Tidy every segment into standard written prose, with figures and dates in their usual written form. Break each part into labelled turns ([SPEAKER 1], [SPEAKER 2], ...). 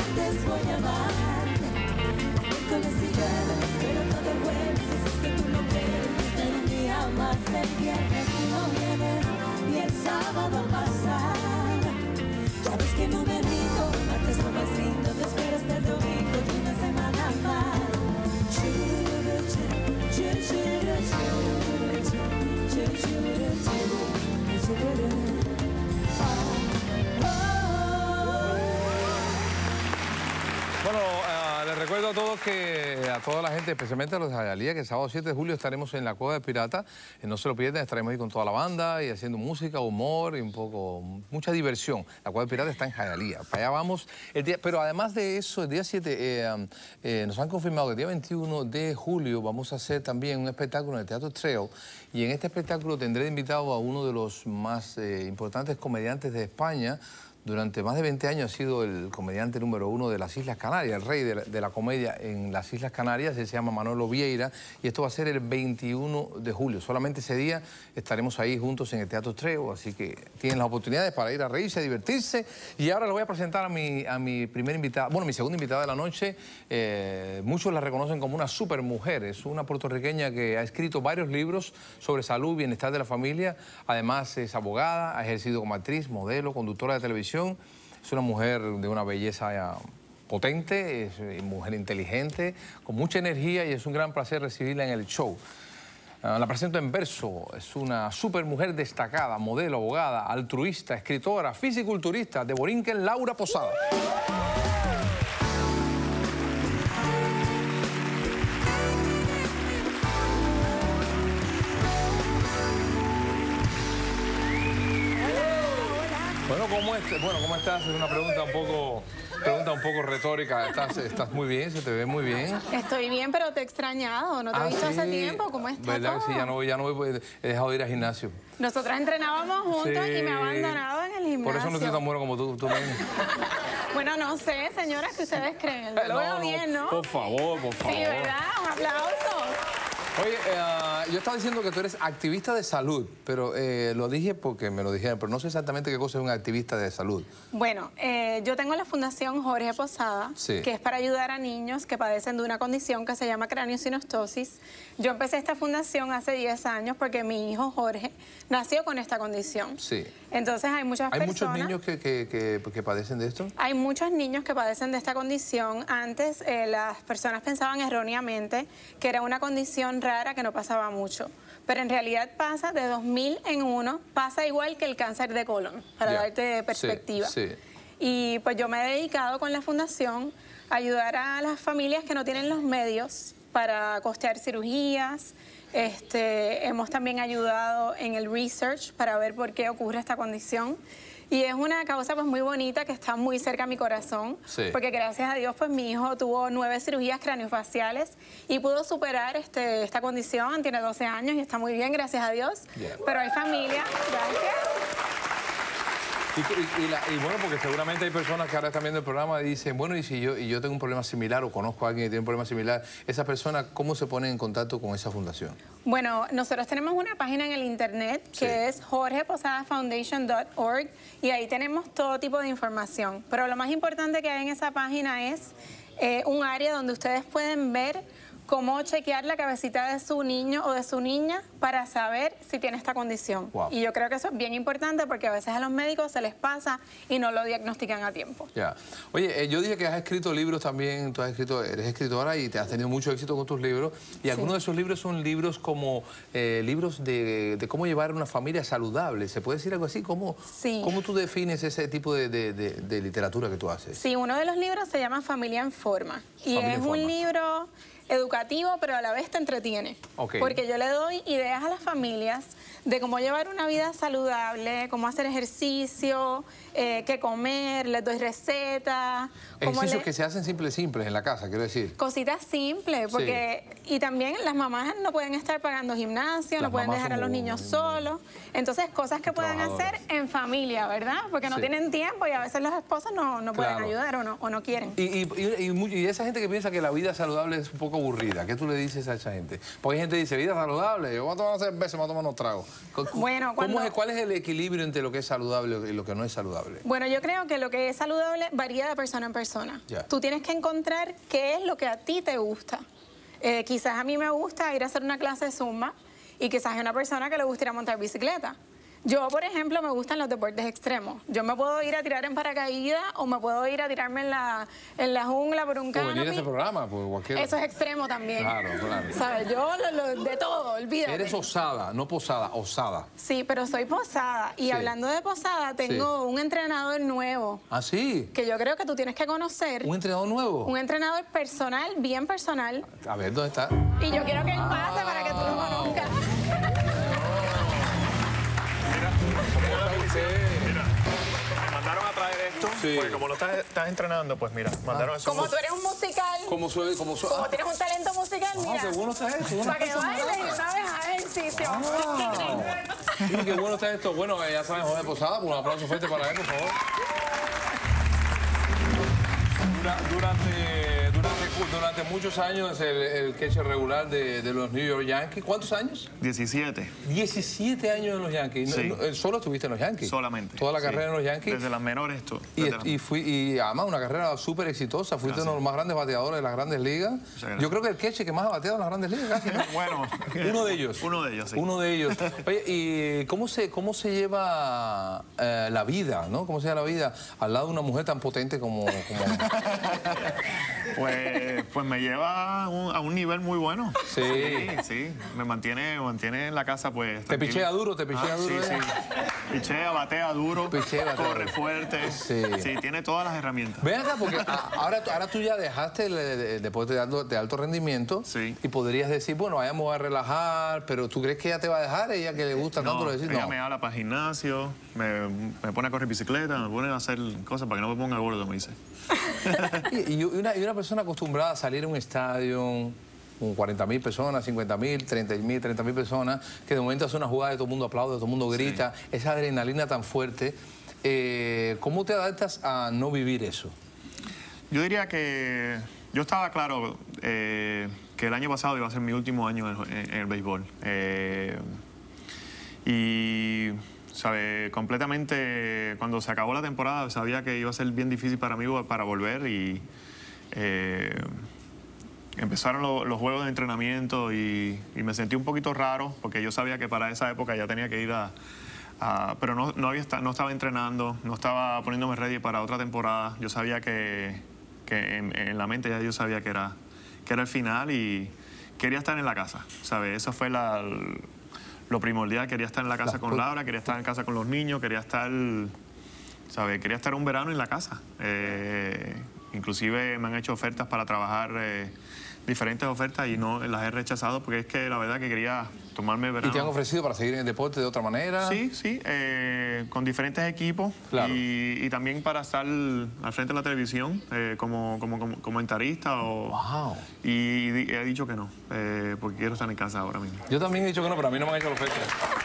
[SPEAKER 1] antes voy a amarte. Con la cigarra espero todo el jueves. Si es que tú no quieres, espero un día más. El viernes tú no vienes y el sábado pasa. Ya ves que no me rindo, martes lo más lindo. Te espero hasta el domingo y una semana más. Churu, churu, churu, churu, churu, churu, churu, churu.
[SPEAKER 2] Bueno, les recuerdo a todos que a toda la gente, especialmente a los de Hialeah, que el sábado 7 de julio estaremos en la Cueva del Pirata. No se lo pierdan, estaremos ahí con toda la banda y haciendo música, humor y un poco, mucha diversión. La Cueva del Pirata está en Hialeah. Para allá vamos. Pero además de eso, el día 7 nos han confirmado que el día 21 de julio vamos a hacer también un espectáculo en el Teatro Trail. Y en este espectáculo tendré invitado a uno de los más importantes comediantes de España. Durante más de 20 años ha sido el comediante número 1 de las Islas Canarias, el rey de la comedia en las Islas Canarias. Él se llama Manolo Vieira y esto va a ser el 21 de julio. Solamente ese día estaremos ahí juntos en el Teatro Treo, así que tienen las oportunidades para ir a reírse, a divertirse. Y ahora le voy a presentar a mi primera invitada, bueno, mi segunda invitada de la noche. Muchos la reconocen como una supermujer. Es una puertorriqueña que ha escrito varios libros sobre salud y bienestar de la familia. Además es abogada, ha ejercido como actriz, modelo, conductora de televisión. Es una mujer de una belleza potente, es mujer inteligente, con mucha energía y es un gran placer recibirla en el show. La presento en verso. Es una supermujer destacada, modelo, abogada, altruista, escritora, fisiculturista, de Borinquen, Laura Posada. ¿Cómo estás? Es una pregunta un poco retórica. Estás muy bien, se te ve muy bien.
[SPEAKER 3] Estoy bien, pero te he extrañado. No te he visto hace tiempo. ¿Cómo estás?
[SPEAKER 2] ¿Verdad que sí? Ya no voy, he dejado de ir al gimnasio.
[SPEAKER 3] Nosotras entrenábamos juntos y me ha abandonado en el gimnasio.
[SPEAKER 2] Por eso no estoy tan bueno como tú mismo.
[SPEAKER 3] Bueno, no sé, señoras, que ustedes creen. Lo veo bien, ¿no?
[SPEAKER 2] Por favor.
[SPEAKER 3] Sí, ¿verdad? Un aplauso.
[SPEAKER 2] Oye, yo estaba diciendo que tú eres activista de salud, pero lo dije porque me lo dijeron, pero no sé exactamente qué cosa es un activista de salud.
[SPEAKER 3] Bueno, yo tengo la Fundación Jorge Posada, que es para ayudar a niños que padecen de una condición que se llama craneosinostosis. Yo empecé esta fundación hace 10 años porque mi hijo Jorge nació con esta condición. Sí. Entonces hay muchas personas...
[SPEAKER 2] ¿Hay muchos niños que padecen de esto?
[SPEAKER 3] Hay muchos niños que padecen de esta condición. Antes las personas pensaban erróneamente que era una condición rara que no pasaba mucho, pero en realidad pasa de 2000 en uno, pasa igual que el cáncer de colon, para darte perspectiva. Sí. Y pues yo me he dedicado con la fundación a ayudar a las familias que no tienen los medios para costear cirugías. Hemos también ayudado en el research para ver por qué ocurre esta condición. Y es una causa pues muy bonita que está muy cerca a mi corazón, porque gracias a Dios pues mi hijo tuvo 9 cirugías craniofaciales y pudo superar esta condición. Tiene 12 años y está muy bien, gracias a Dios. Pero hay familia,
[SPEAKER 2] Y bueno, porque seguramente hay personas que ahora están viendo el programa y dicen, bueno, y si yo tengo un problema similar o conozco a alguien que tiene un problema similar, esa persona, ¿cómo se pone en contacto con esa fundación?
[SPEAKER 3] Bueno, nosotros tenemos una página en el internet que es jorgeposadafoundation.org y ahí tenemos todo tipo de información. Pero lo más importante que hay en esa página es un área donde ustedes pueden ver cómo chequear la cabecita de su niño o de su niña para saber si tiene esta condición. Y yo creo que eso es bien importante porque a veces a los médicos se les pasa y no lo diagnostican a tiempo.
[SPEAKER 2] Oye, yo dije que has escrito libros también, eres escritora y te has tenido mucho éxito con tus libros. Y algunos de esos libros son libros como libros de cómo llevar una familia saludable. ¿Se puede decir algo así? ¿Cómo tú defines ese tipo de literatura que tú haces?
[SPEAKER 3] Sí, uno de los libros se llama Familia en Forma. Y es un libro educativo, pero a la vez te entretiene. Porque yo le doy ideas a las familias de cómo llevar una vida saludable, cómo hacer ejercicio, qué comer, les doy recetas.
[SPEAKER 2] Ejercicios que se hacen simples en la casa, quiero decir.
[SPEAKER 3] Cositas simples, porque y también las mamás no pueden estar pagando gimnasio, no pueden dejar a los niños solos. Entonces, cosas que pueden hacer en familia, ¿verdad? Porque no tienen tiempo y a veces los esposos no pueden ayudar o no quieren.
[SPEAKER 2] Y esa gente que piensa que la vida saludable es un poco aburrida. ¿Qué tú le dices a esa gente? Porque hay gente que dice, vida saludable, yo voy a tomar una cerveza, me voy a tomar unos tragos.
[SPEAKER 3] Bueno,
[SPEAKER 2] ¿Cuál es el equilibrio entre lo que es saludable y lo que no es saludable?
[SPEAKER 3] Bueno, yo creo que lo que es saludable varía de persona en persona.
[SPEAKER 2] Ya.
[SPEAKER 3] Tú tienes que encontrar qué es lo que a ti te gusta. Quizás a mí me gusta ir a hacer una clase de Zumba y quizás hay una persona que le gusta ir a montar bicicleta. Yo, por ejemplo, me gustan los deportes extremos. Yo me puedo ir a tirar en paracaídas o me puedo ir a tirarme en la jungla por un canopy.
[SPEAKER 2] O venir a ese programa, por cualquier...
[SPEAKER 3] Eso es extremo también.
[SPEAKER 2] Claro, claro.
[SPEAKER 3] ¿Sabes? Yo de todo, olvídate.
[SPEAKER 2] Eres osada, no posada, osada.
[SPEAKER 3] Sí, pero soy posada. Y
[SPEAKER 2] Sí.
[SPEAKER 3] hablando de posada, tengo un entrenador nuevo.
[SPEAKER 2] ¿Ah, sí?
[SPEAKER 3] Que yo creo que tú tienes que conocer.
[SPEAKER 2] ¿Un entrenador nuevo?
[SPEAKER 3] Un entrenador personal, bien personal.
[SPEAKER 2] A ver, ¿dónde está?
[SPEAKER 3] Y yo quiero que él pase para que tú lo conozcas.
[SPEAKER 4] Mira, me mandaron a traer esto,
[SPEAKER 2] Sí.
[SPEAKER 4] porque como no estás entrenando, pues mira, mandaron eso.
[SPEAKER 3] Como tú eres un musical,
[SPEAKER 2] ¿Cómo soy?
[SPEAKER 3] como tienes un talento musical, mira.
[SPEAKER 2] qué bueno está esto.
[SPEAKER 3] Para que bailes y una vez hagas ejercicio.
[SPEAKER 2] Sí, qué bueno está esto. Bueno, ya saben, José Posada, pues un aplauso fuerte para él, por favor. Durante muchos años el catcher regular de los New York Yankees. ¿Cuántos años?
[SPEAKER 4] 17,
[SPEAKER 2] 17 años en los Yankees.
[SPEAKER 4] Sí.
[SPEAKER 2] ¿Solo estuviste en los Yankees?
[SPEAKER 4] solamente.
[SPEAKER 2] Toda la
[SPEAKER 4] sí.
[SPEAKER 2] carrera en los Yankees.
[SPEAKER 4] Desde las menores,
[SPEAKER 2] Y además una carrera súper exitosa. Fuiste uno de los más grandes bateadores de las grandes ligas.
[SPEAKER 4] gracias.
[SPEAKER 2] Yo creo que el catcher que más ha bateado en las grandes ligas, casi, ¿no?
[SPEAKER 4] Bueno,
[SPEAKER 2] Uno de ellos.
[SPEAKER 4] Uno de ellos, sí.
[SPEAKER 2] Uno de ellos. Oye, ¿y cómo se lleva la vida, ¿no? ¿Cómo se lleva la vida al lado de una mujer tan potente como...
[SPEAKER 4] Pues me lleva a un nivel muy bueno.
[SPEAKER 2] Sí.
[SPEAKER 4] Sí. Me mantiene en la casa, pues.
[SPEAKER 2] ¿Te
[SPEAKER 4] tranquilo.
[SPEAKER 2] pichea duro? ¿Te pichea duro?
[SPEAKER 4] Sí, sí. Pichea, batea duro,
[SPEAKER 2] Pichea, batea
[SPEAKER 4] corre
[SPEAKER 2] duro.
[SPEAKER 4] fuerte.
[SPEAKER 2] Sí.
[SPEAKER 4] Sí, tiene todas las herramientas.
[SPEAKER 2] Ven acá, porque ahora tú ya dejaste el deporte de alto rendimiento.
[SPEAKER 4] Sí.
[SPEAKER 2] Y podrías decir, bueno, vayamos a relajar, pero ¿tú crees que ella te va a dejar? Ella que le gusta tanto lo decir,
[SPEAKER 4] ella
[SPEAKER 2] no.
[SPEAKER 4] me habla para gimnasio, me pone a correr bicicleta, me pone a hacer cosas para que no me ponga gordo, me dice.
[SPEAKER 2] Y una persona acostumbrada a salir a un estadio con 40.000 personas, 50.000, 30.000 personas, que de momento hace una jugada y todo el mundo aplaude, todo el mundo grita, esa adrenalina tan fuerte, ¿cómo te adaptas a no vivir eso?
[SPEAKER 4] Yo diría que yo estaba claro que el año pasado iba a ser mi último año en el béisbol. Y, ¿sabe? Completamente, cuando se acabó la temporada, sabía que iba a ser bien difícil para mí para volver y empezaron los juegos de entrenamiento y me sentí un poquito raro porque yo sabía que para esa época ya tenía que ir pero no estaba entrenando, no estaba poniéndome ready para otra temporada. Yo sabía que en la mente ya yo sabía que era el final y quería estar en la casa, ¿sabes? Eso fue lo primordial. Quería estar en la casa con Laura, quería estar en casa con los niños, quería estar, ¿sabes? Quería estar un verano en la casa. Inclusive me han hecho ofertas para trabajar, diferentes ofertas, y no las he rechazado porque es que la verdad que quería tomarme el verano.
[SPEAKER 2] ¿Y te han ofrecido para seguir en el deporte de otra manera?
[SPEAKER 4] Sí, con diferentes equipos.
[SPEAKER 2] Claro.
[SPEAKER 4] Y también para estar al frente de la televisión como comentarista.
[SPEAKER 2] Wow.
[SPEAKER 4] Y he dicho que no, porque quiero estar en casa ahora mismo.
[SPEAKER 2] Yo también he dicho que no, pero a mí no me han hecho la oferta.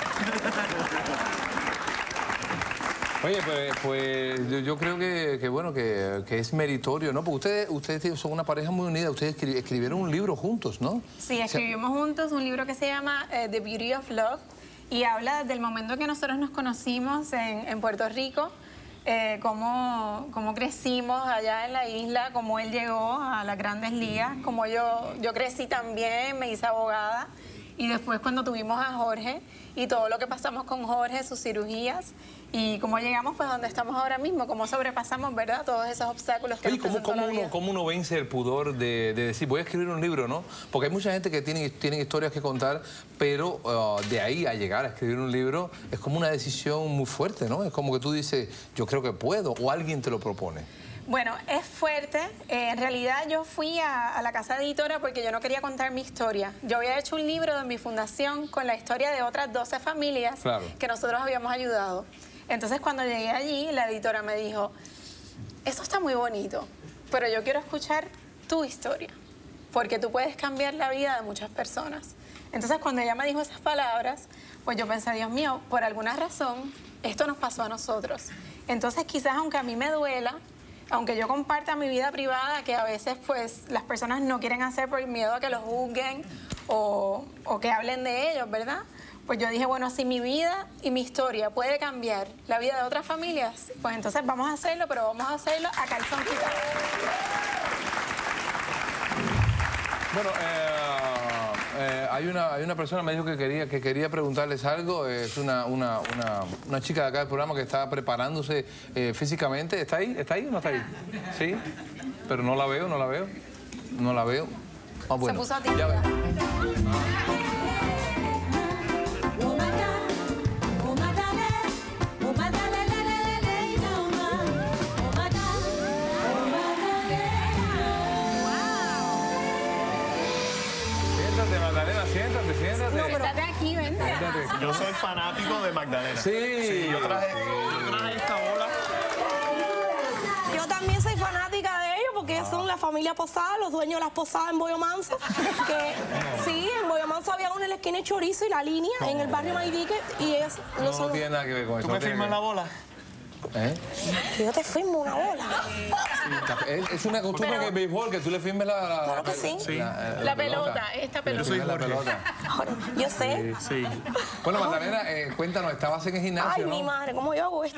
[SPEAKER 2] Oye, pues yo creo que bueno, que es meritorio, ¿no? Porque ustedes son una pareja muy unida, ustedes escribieron un libro juntos, ¿no?
[SPEAKER 3] Sí, escribimos juntos un libro que se llama The Beauty of Love y habla del momento que nosotros nos conocimos en Puerto Rico, cómo crecimos allá en la isla, cómo él llegó a las grandes ligas, cómo yo crecí también, me hice abogada. Y después cuando tuvimos a Jorge y todo lo que pasamos con Jorge, sus cirugías y cómo llegamos pues donde estamos ahora mismo, cómo sobrepasamos, ¿verdad? Todos esos obstáculos que
[SPEAKER 2] Oye,
[SPEAKER 3] nos presentó la vida.
[SPEAKER 2] ¿cómo uno vence el pudor de decir, voy a escribir un libro, ¿no? Porque hay mucha gente que tiene historias que contar, pero de ahí a llegar a escribir un libro es como una decisión muy fuerte, ¿no? Es como que tú dices, yo creo que puedo, o alguien te lo propone.
[SPEAKER 3] Bueno, es fuerte. En realidad yo fui a la casa editora porque yo no quería contar mi historia. Yo había hecho un libro de mi fundación con la historia de otras 12 familias que nosotros habíamos ayudado. Entonces cuando llegué allí, la editora me dijo, esto está muy bonito, pero yo quiero escuchar tu historia, porque tú puedes cambiar la vida de muchas personas. Entonces cuando ella me dijo esas palabras, pues yo pensé, Dios mío, por alguna razón, esto nos pasó a nosotros. Entonces quizás aunque a mí me duela, aunque yo comparta mi vida privada, que a veces pues las personas no quieren hacer por miedo a que los juzguen o que hablen de ellos, ¿verdad? Pues yo dije, bueno, si mi vida y mi historia puede cambiar la vida de otras familias, pues entonces vamos a hacerlo, pero vamos a hacerlo a calzón quitado.
[SPEAKER 2] Bueno, hay una persona que me dijo que quería preguntarles algo. Es una chica de acá del programa que está preparándose físicamente. ¿Está ahí? ¿Está ahí o no está ahí? Sí, pero no la veo. Ah, bueno.
[SPEAKER 3] Se puso tímida.
[SPEAKER 2] Magdalena, siéntate.
[SPEAKER 3] No, pero aquí, vente.
[SPEAKER 4] Yo soy fanático de Magdalena.
[SPEAKER 2] Sí.
[SPEAKER 4] Yo traje esta bola.
[SPEAKER 5] Yo también soy fanática de ellos porque ellos son la familia Posada, los dueños de las posadas en Boyo Manso. Que sí, en Boyo Manso había uno en la esquina de Chorizo y La Línea, en el barrio Maidique, y ellos
[SPEAKER 2] No tiene nada que ver con eso.
[SPEAKER 4] ¿Tú me firmas la bola?
[SPEAKER 2] ¿Eh?
[SPEAKER 5] Yo te firmo una bola.
[SPEAKER 2] Es una costumbre que el béisbol, que tú le firmes
[SPEAKER 5] Claro que sí.
[SPEAKER 3] La pelota, esta pelota.
[SPEAKER 2] Yo soy la pelota.
[SPEAKER 5] Ahora, yo sé.
[SPEAKER 4] Sí.
[SPEAKER 2] Bueno, Magdalena, cuéntanos, estabas en el gimnasio,
[SPEAKER 5] Ay,
[SPEAKER 2] ¿no?
[SPEAKER 5] mi madre, ¿cómo yo hago esto?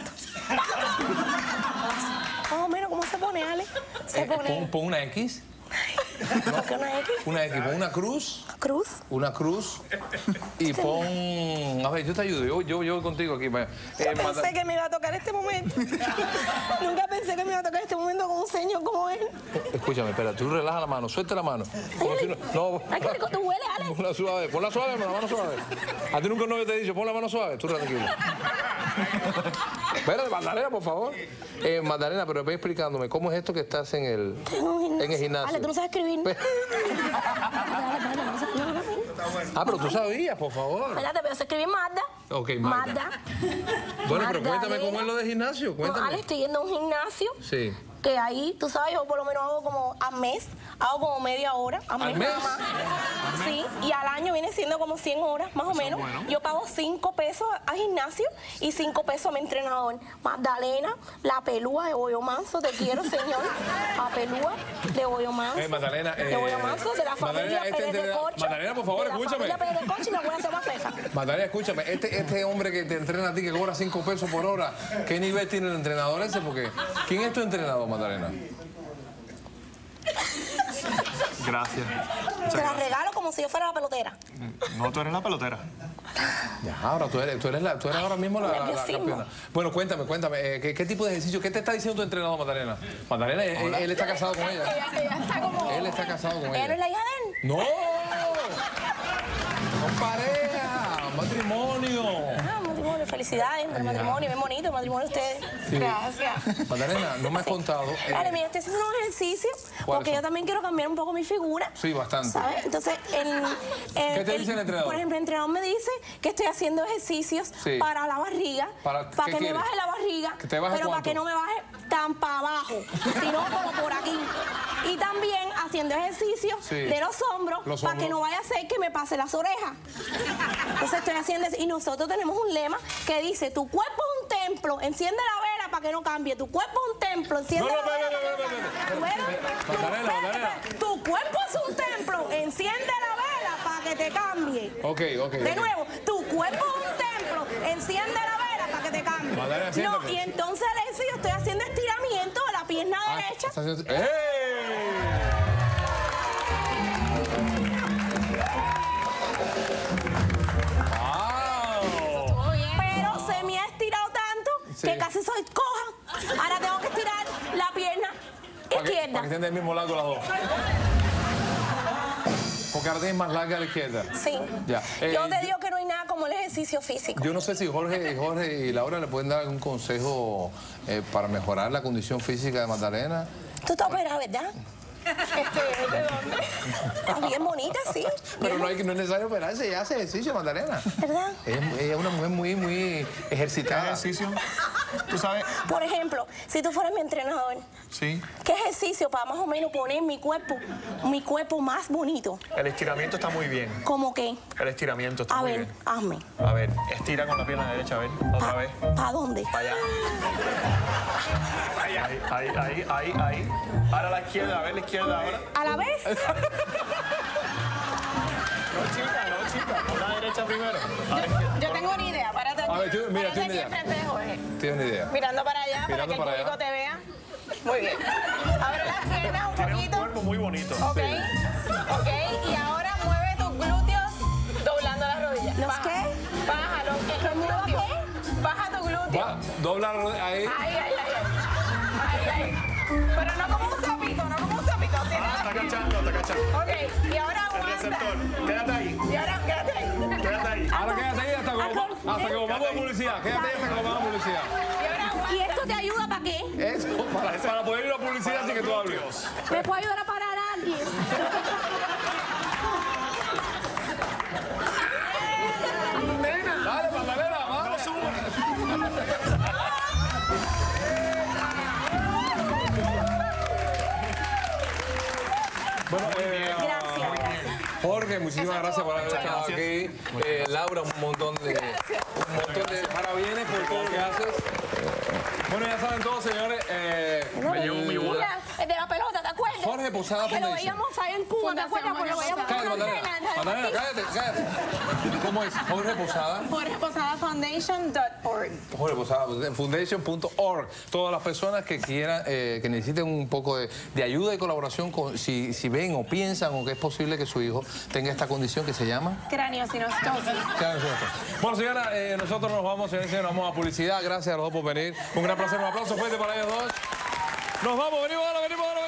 [SPEAKER 5] Más o menos, ¿cómo se pone, Ale? Se pone...
[SPEAKER 2] Pon una X.
[SPEAKER 5] ¿Por qué una X?
[SPEAKER 2] Una X, pon una cruz.
[SPEAKER 5] Cruz.
[SPEAKER 2] Una cruz. Y pon... A ver, yo te ayudo, yo voy contigo aquí.
[SPEAKER 5] Pensé que me iba a tocar este momento. Nunca pensé que me iba a tocar este momento con un señor como él.
[SPEAKER 2] Escúchame, espera, tú relaja la mano, suelta la mano. Como si no...
[SPEAKER 5] Ay, qué rico tú hueles, Ale.
[SPEAKER 2] Ponla suave, la mano suave. A ti nunca un novio te ha dicho, pon la mano suave, tú tranquilo. Espérate, Magdalena, por favor. Magdalena, pero ve explicándome, ¿cómo es esto que estás en el gimnasio?
[SPEAKER 5] Ale, tú no sabes escribir.
[SPEAKER 2] Pero tú sabías, por favor.
[SPEAKER 5] Espérate, pero se escribe Magda.
[SPEAKER 2] Ok, Magda. Bueno, pero cuéntame cómo es lo de gimnasio,
[SPEAKER 5] No,
[SPEAKER 2] cuéntame.
[SPEAKER 5] Ale, estoy yendo a un gimnasio.
[SPEAKER 2] Sí.
[SPEAKER 5] Que ahí, tú sabes, yo por lo menos hago como al mes, hago como media hora, al mes nada más. Sí, y al año viene siendo como 100 horas, más o menos.
[SPEAKER 4] Bueno.
[SPEAKER 5] Yo pago 5 pesos al gimnasio y 5 pesos a mi entrenador. Magdalena, la pelúa de Boyo Manso, te quiero, señor. La pelúa de Boyo Manso.
[SPEAKER 2] Magdalena,
[SPEAKER 5] de Boyo Manso, de la familia
[SPEAKER 2] Magdalena,
[SPEAKER 5] Pérez de Corcho.
[SPEAKER 2] Magdalena, por favor, escúchame.
[SPEAKER 5] De la familia Pérez de Corcho y la buena Sema Fefa.
[SPEAKER 2] Magdalena, escúchame, este hombre que te entrena a ti, que cobra 5 pesos por hora, ¿qué nivel tiene el entrenador ese? Porque, ¿quién es tu entrenador, Magdalena?
[SPEAKER 4] Gracias.
[SPEAKER 5] Te la regalo como si yo fuera la pelotera.
[SPEAKER 4] No, tú eres la pelotera.
[SPEAKER 2] Ya, ahora tú eres ahora mismo la campeona. Bueno, cuéntame, ¿qué tipo de ejercicio? ¿Qué te está diciendo tu entrenador, Magdalena? Magdalena, él está casado con ella.
[SPEAKER 3] Ella está como...
[SPEAKER 2] Él está casado con
[SPEAKER 5] ¿Ella no es
[SPEAKER 2] ella.
[SPEAKER 5] la hija de él?
[SPEAKER 2] ¡No! ¡Son pareja! ¡Matrimonio!
[SPEAKER 5] Ah, matrimonio, felicidades, el matrimonio, bien bonito el matrimonio de ustedes.
[SPEAKER 2] Sí.
[SPEAKER 5] Gracias.
[SPEAKER 2] Magdalena, no me has contado.
[SPEAKER 5] Dale, mira, estoy haciendo un ejercicio porque yo también quiero cambiar un poco mi figura.
[SPEAKER 2] Sí, bastante.
[SPEAKER 5] ¿Sabes? Entonces,
[SPEAKER 2] ¿Qué te dice el entrenador?
[SPEAKER 5] Por ejemplo, el entrenador me dice que estoy haciendo ejercicios para la barriga,
[SPEAKER 2] ¿Para
[SPEAKER 5] que
[SPEAKER 2] qué
[SPEAKER 5] me
[SPEAKER 2] quieres?
[SPEAKER 5] baje la barriga,
[SPEAKER 2] ¿Que te baje
[SPEAKER 5] pero para
[SPEAKER 2] cuánto?
[SPEAKER 5] que no me baje tan para abajo, sino como por aquí. Y también haciendo ejercicios de los hombros para que no vaya a ser que me pase las orejas. Entonces estoy haciendo eso. Y nosotros tenemos un lema que dice, tu cuerpo es un templo, enciende la vela para que no cambie. Tu cuerpo es un templo, enciende la vela para que no cambie. Tu cuerpo es un templo, enciende la vela para que te cambie.
[SPEAKER 2] Ok.
[SPEAKER 5] De nuevo, tu cuerpo es un templo, enciende la vela para que te cambie.
[SPEAKER 2] Magdalena,
[SPEAKER 5] No,
[SPEAKER 2] siéntate.
[SPEAKER 5] y entonces, Alexis, yo estoy haciendo estiramiento de la pierna derecha. Pero se me ha estirado tanto que casi soy coja. Ahora tengo que estirar la pierna izquierda.
[SPEAKER 2] Para que estén del mismo lado las dos. Porque ahora tienes más larga a la izquierda.
[SPEAKER 5] Sí.
[SPEAKER 2] Ya.
[SPEAKER 5] Yo te digo que no hay nada como el ejercicio físico.
[SPEAKER 2] Yo no sé si Jorge y Laura le pueden dar algún consejo para mejorar la condición física de Magdalena.
[SPEAKER 5] Tú estás operada, ¿verdad?
[SPEAKER 3] ¿De dónde?
[SPEAKER 5] Está bien bonita, sí.
[SPEAKER 2] Pero no es necesario operarse, ella hace ejercicio, Magdalena.
[SPEAKER 5] ¿Verdad?
[SPEAKER 2] Ella es una mujer muy ejercitada.
[SPEAKER 4] Ejercicio. Tú sabes.
[SPEAKER 5] Por ejemplo, si tú fueras mi entrenador,
[SPEAKER 4] Sí.
[SPEAKER 5] ¿qué ejercicio para más o menos poner mi cuerpo más bonito?
[SPEAKER 4] El estiramiento está muy bien.
[SPEAKER 5] ¿Cómo qué?
[SPEAKER 4] El estiramiento está
[SPEAKER 5] A
[SPEAKER 4] muy
[SPEAKER 5] ver,
[SPEAKER 4] bien.
[SPEAKER 5] hazme.
[SPEAKER 4] A ver, estira con la pierna derecha, a ver, otra vez.
[SPEAKER 5] ¿Para dónde?
[SPEAKER 4] Para allá. Ahí. Ahora a la izquierda, a ver la izquierda ahora.
[SPEAKER 5] ¿A la vez?
[SPEAKER 4] No, chica. La derecha primero. A la izquierda.
[SPEAKER 3] Yo tengo una idea, párate aquí.
[SPEAKER 2] A ver, mira,
[SPEAKER 3] Párate
[SPEAKER 2] tú
[SPEAKER 3] aquí
[SPEAKER 2] una idea.
[SPEAKER 3] enfrente de Jorge.
[SPEAKER 2] Tienes una idea.
[SPEAKER 3] Mirando para allá, para
[SPEAKER 2] Mirando
[SPEAKER 3] que el
[SPEAKER 2] para
[SPEAKER 3] público
[SPEAKER 2] allá.
[SPEAKER 3] te vea. Muy bien. Abre las piernas un
[SPEAKER 4] Tienes un
[SPEAKER 3] poquito.
[SPEAKER 4] cuerpo muy bonito.
[SPEAKER 3] Ok. Y ahora mueve tus glúteos doblando las rodillas.
[SPEAKER 5] ¿Los
[SPEAKER 3] Baja.
[SPEAKER 5] qué?
[SPEAKER 3] Bájalo. El glúteo. Baja tu glúteo.
[SPEAKER 2] Va, dobla ahí.
[SPEAKER 3] Ahí. Pero no como un sapito,
[SPEAKER 4] Está cachando.
[SPEAKER 3] Ok, y ahora
[SPEAKER 4] El
[SPEAKER 3] aguanta.
[SPEAKER 4] receptor. Quédate ahí.
[SPEAKER 3] Y ahora quédate ahí.
[SPEAKER 4] Quédate ahí.
[SPEAKER 2] Ahora quédate ahí hasta que volvamos a publicidad. Quédate ahí hasta que volvamos a publicidad.
[SPEAKER 3] Y ahora aguanta.
[SPEAKER 5] ¿Y esto te ayuda para qué?
[SPEAKER 2] Eso, para poder ir a publicidad sin que tú hables.
[SPEAKER 5] ¿Me puede ayudar a parar a alguien?
[SPEAKER 2] Dale, Magdalena, vale. Bueno,
[SPEAKER 5] Gracias.
[SPEAKER 2] Jorge, muchísimas gracias por haber estado aquí. Laura, un montón de parabienes por todo lo que haces. Bueno, ya saben todos, señores.
[SPEAKER 4] Me llevo mi bola.
[SPEAKER 5] Mira, el de la pelota, ¿te acuerdas?
[SPEAKER 2] Jorge Posada
[SPEAKER 5] Que lo
[SPEAKER 2] Foundation.
[SPEAKER 5] veíamos allá en Cuba, ¿te acuerdas? Cuando lo veíamos
[SPEAKER 2] Cállate,
[SPEAKER 5] por la
[SPEAKER 2] Magdalena.
[SPEAKER 5] antena.
[SPEAKER 2] Magdalena, cállate. ¿Cómo es? Jorge Posada.
[SPEAKER 3] JorgePosadaFoundation.org.
[SPEAKER 2] Jorge Posada, foundation.org. Todas las personas que quieran, que necesiten un poco de ayuda y colaboración, si ven o piensan o que es posible que su hijo tenga esta condición que se llama
[SPEAKER 3] Craniosinostosis.
[SPEAKER 2] Bueno, señora, nosotros nos vamos, señores y señores, nos vamos a publicidad. Gracias a los dos por venir. Un gran placer, un aplauso fuerte para ellos dos. Nos vamos, venimos ahora.